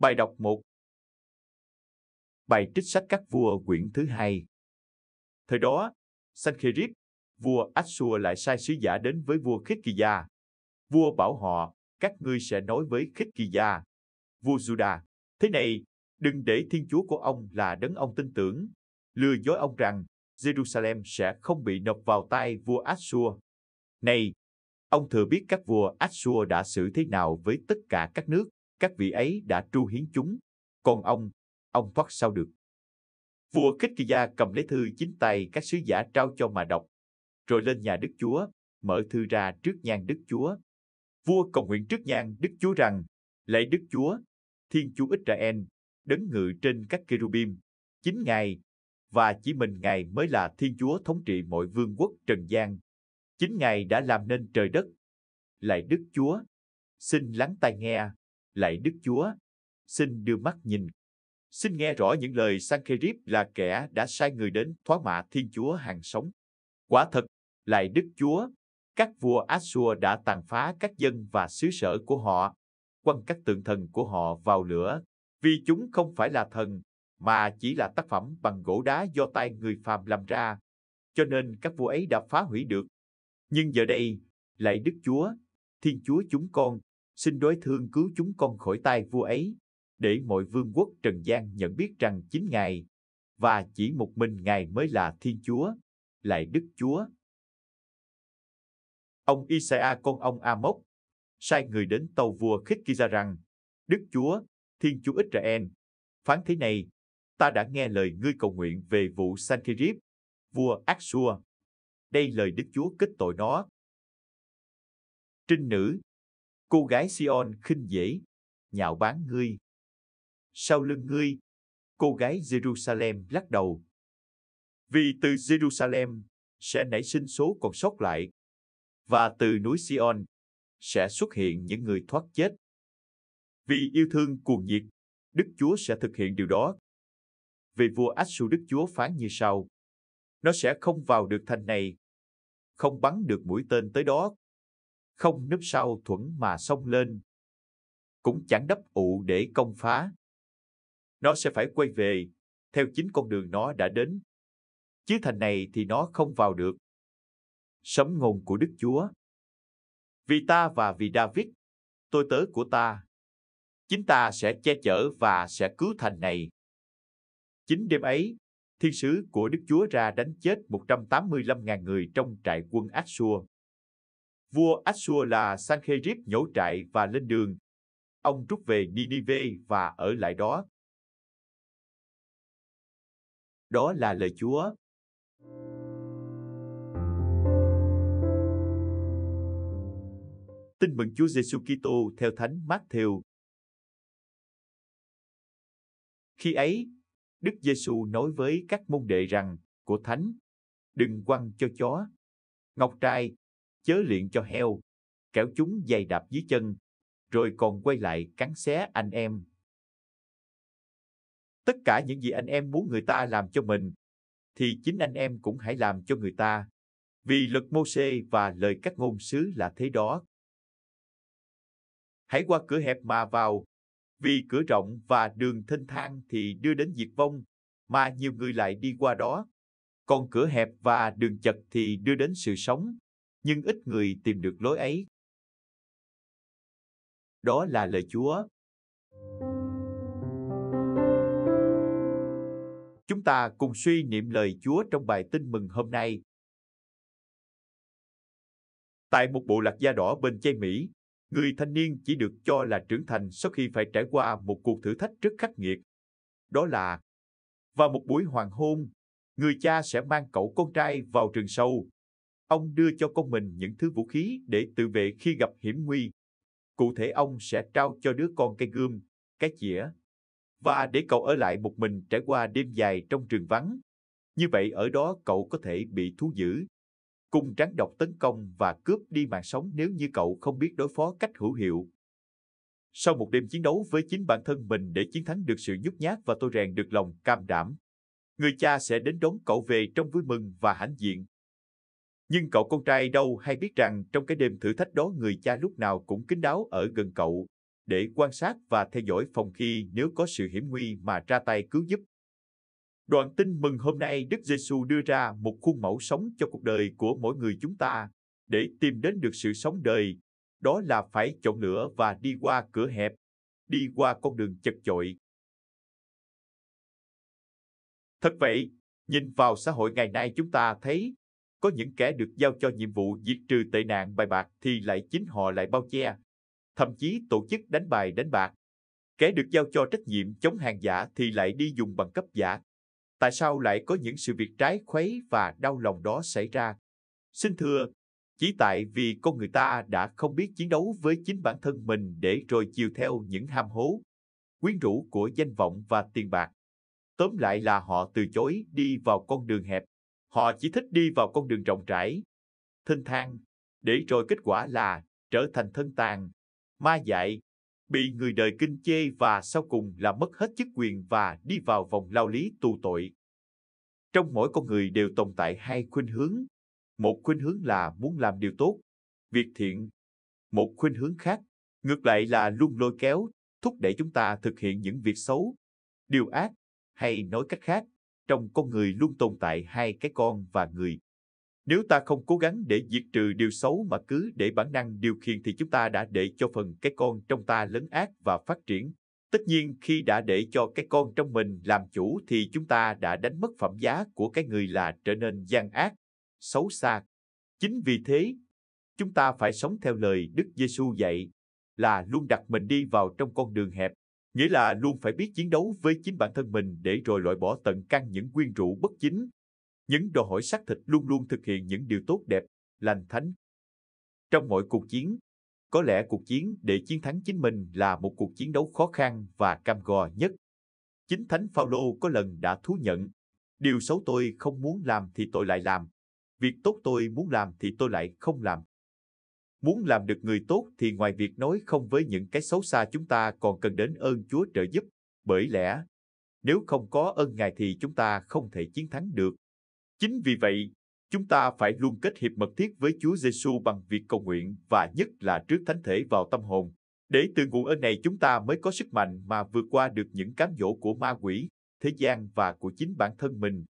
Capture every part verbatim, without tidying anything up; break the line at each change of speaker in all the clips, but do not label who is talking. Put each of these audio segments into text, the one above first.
Bài đọc một. Bài trích sách các vua quyển thứ hai. Thời đó, Sancherib, vua Assur lại sai sứ giả đến với vua Khít-kỳ-gia. Vua bảo họ, các ngươi sẽ nói với Khít-kỳ-gia, vua Juda, thế này, đừng để Thiên Chúa của ông là đấng ông tin tưởng, lừa dối ông rằng Jerusalem sẽ không bị nộp vào tay vua Assur. Này, ông thừa biết các vua Assur đã xử thế nào với tất cả các nước, các vị ấy đã tru hiến chúng, còn ông, ông thoát sao được. Vua Khít-kỳ-gia cầm lấy thư chính tay các sứ giả trao cho mà đọc, rồi lên nhà Đức Chúa, mở thư ra trước nhan Đức Chúa. Vua cầu nguyện trước nhan Đức Chúa rằng, lạy Đức Chúa, Thiên Chúa Israel, đấng ngự trên các Kerubim, chính Ngài, và chỉ mình Ngài mới là Thiên Chúa thống trị mọi vương quốc trần gian. Chính Ngài đã làm nên trời đất. Lạy Đức Chúa, xin lắng tai nghe, lạy Đức Chúa, xin đưa mắt nhìn. Xin nghe rõ những lời Sancherib là kẻ đã sai người đến thoá mạ Thiên Chúa hàng sống. Quả thật, lạy Đức Chúa, các vua Assur đã tàn phá các dân và xứ sở của họ, quăng các tượng thần của họ vào lửa, vì chúng không phải là thần, mà chỉ là tác phẩm bằng gỗ đá do tay người phàm làm ra, cho nên các vua ấy đã phá hủy được. Nhưng giờ đây, lạy Đức Chúa, Thiên Chúa chúng con, xin đối thương cứu chúng con khỏi tay vua ấy, để mọi vương quốc trần gian nhận biết rằng chính Ngài, và chỉ một mình Ngài mới là Thiên Chúa, lạy Đức Chúa. Ông Isaiah con ông Amos sai người đến tâu vua Khít-kỳ-gia rằng, Đức Chúa, Thiên Chúa Israel, phán thế này, ta đã nghe lời ngươi cầu nguyện về vụ Sancherib, vua Assur. Đây lời Đức Chúa kết tội nó. Trinh nữ, cô gái Sion khinh dễ, nhạo báng ngươi. Sau lưng ngươi, cô gái Jerusalem lắc đầu. Vì từ Jerusalem sẽ nảy sinh số còn sót lại, và từ núi Sion sẽ xuất hiện những người thoát chết. Vì yêu thương cuồng nhiệt, Đức Chúa sẽ thực hiện điều đó. Về vua Assur, Đức Chúa phán như sau: nó sẽ không vào được thành này, không bắn được mũi tên tới đó, không núp sau thuẫn mà xông lên, cũng chẳng đắp ụ để công phá. Nó sẽ phải quay về, theo chính con đường nó đã đến. Chứ thành này thì nó không vào được. Sấm ngôn của Đức Chúa. Vì ta và vì David, tôi tớ của ta, chính ta sẽ che chở và sẽ cứu thành này. Chính đêm ấy, thiên sứ của Đức Chúa ra đánh chết một trăm tám mươi lăm nghìn người trong trại quân Assur. Vua Assur là Sancherib nhổ trại và lên đường. Ông rút về Ninive và ở lại đó. Đó là lời Chúa. Tin mừng Chúa Giêsu Kitô theo Thánh Mát-thêu. Khi ấy, Đức Giêsu nói với các môn đệ rằng, của Thánh, đừng quăng cho chó, ngọc trai, chớ liệng cho heo, kẻo chúng giày đạp dưới chân, rồi còn quay lại cắn xé anh em. Tất cả những gì anh em muốn người ta làm cho mình, thì chính anh em cũng hãy làm cho người ta, vì luật Mô-sê và lời các ngôn sứ là thế đó. Hãy qua cửa hẹp mà vào, vì cửa rộng và đường thênh thang thì đưa đến diệt vong, mà nhiều người lại đi qua đó. Còn cửa hẹp và đường chật thì đưa đến sự sống, nhưng ít người tìm được lối ấy. Đó là lời Chúa. Chúng ta cùng suy niệm lời Chúa trong bài tin mừng hôm nay. Tại một bộ lạc da đỏ bên Chây Mỹ, người thanh niên chỉ được cho là trưởng thành sau khi phải trải qua một cuộc thử thách rất khắc nghiệt. Đó là, vào một buổi hoàng hôn, người cha sẽ mang cậu con trai vào rừng sâu. Ông đưa cho con mình những thứ vũ khí để tự vệ khi gặp hiểm nguy. Cụ thể, ông sẽ trao cho đứa con cây gươm, cái chĩa, và để cậu ở lại một mình trải qua đêm dài trong rừng vắng. Như vậy ở đó cậu có thể bị thú dữ, cùng rắn độc tấn công và cướp đi mạng sống nếu như cậu không biết đối phó cách hữu hiệu. Sau một đêm chiến đấu với chính bản thân mình để chiến thắng được sự nhút nhát và tôi rèn được lòng cam đảm, người cha sẽ đến đón cậu về trong vui mừng và hãnh diện. Nhưng cậu con trai đâu hay biết rằng trong cái đêm thử thách đó người cha lúc nào cũng kín đáo ở gần cậu, để quan sát và theo dõi phòng khi nếu có sự hiểm nguy mà ra tay cứu giúp. Đoạn tin mừng hôm nay Đức Giêsu đưa ra một khuôn mẫu sống cho cuộc đời của mỗi người chúng ta để tìm đến được sự sống đời, đó là phải chọn lựa và đi qua cửa hẹp, đi qua con đường chật chội. Thật vậy, nhìn vào xã hội ngày nay chúng ta thấy có những kẻ được giao cho nhiệm vụ diệt trừ tệ nạn bài bạc thì lại chính họ lại bao che, thậm chí tổ chức đánh bài đánh bạc. Kẻ được giao cho trách nhiệm chống hàng giả thì lại đi dùng bằng cấp giả. Tại sao lại có những sự việc trái khuấy và đau lòng đó xảy ra? Xin thưa, chỉ tại vì con người ta đã không biết chiến đấu với chính bản thân mình để rồi chiều theo những ham hố, quyến rũ của danh vọng và tiền bạc. Tóm lại là họ từ chối đi vào con đường hẹp. Họ chỉ thích đi vào con đường rộng rãi, thênh thang, để rồi kết quả là trở thành thân tàn, ma dại, bị người đời kinh chê và sau cùng là mất hết chức quyền và đi vào vòng lao lý tù tội. Trong mỗi con người đều tồn tại hai khuynh hướng. Một khuynh hướng là muốn làm điều tốt, việc thiện. Một khuynh hướng khác, ngược lại là luôn lôi kéo, thúc đẩy chúng ta thực hiện những việc xấu, điều ác, hay nói cách khác, trong con người luôn tồn tại hai cái con và người. Nếu ta không cố gắng để diệt trừ điều xấu mà cứ để bản năng điều khiển thì chúng ta đã để cho phần cái con trong ta lấn át và phát triển. Tất nhiên khi đã để cho cái con trong mình làm chủ thì chúng ta đã đánh mất phẩm giá của cái người là trở nên gian ác, xấu xa. Chính vì thế, chúng ta phải sống theo lời Đức Giêsu dạy, là luôn đặt mình đi vào trong con đường hẹp, nghĩa là luôn phải biết chiến đấu với chính bản thân mình để rồi loại bỏ tận căn những quyến rũ bất chính, những đòi hỏi xác thịt, luôn luôn thực hiện những điều tốt đẹp, lành thánh. Trong mỗi cuộc chiến, có lẽ cuộc chiến để chiến thắng chính mình là một cuộc chiến đấu khó khăn và cam go nhất. Chính Thánh Phaolô có lần đã thú nhận, điều xấu tôi không muốn làm thì tôi lại làm, việc tốt tôi muốn làm thì tôi lại không làm. Muốn làm được người tốt thì ngoài việc nói không với những cái xấu xa chúng ta còn cần đến ơn Chúa trợ giúp, bởi lẽ nếu không có ơn Ngài thì chúng ta không thể chiến thắng được. Chính vì vậy, chúng ta phải luôn kết hiệp mật thiết với Chúa Giêsu bằng việc cầu nguyện và nhất là trước Thánh Thể vào tâm hồn. Để từ nguồn ơn này chúng ta mới có sức mạnh mà vượt qua được những cám dỗ của ma quỷ, thế gian và của chính bản thân mình.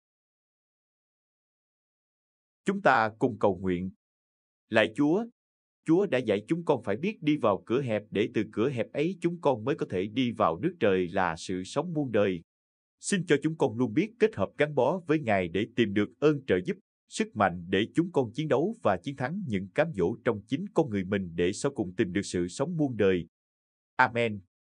Chúng ta cùng cầu nguyện. Lạy Chúa, Chúa đã dạy chúng con phải biết đi vào cửa hẹp để từ cửa hẹp ấy chúng con mới có thể đi vào nước trời là sự sống muôn đời. Xin cho chúng con luôn biết kết hợp gắn bó với Ngài để tìm được ơn trợ giúp, sức mạnh để chúng con chiến đấu và chiến thắng những cám dỗ trong chính con người mình để sau cùng tìm được sự sống muôn đời. Amen.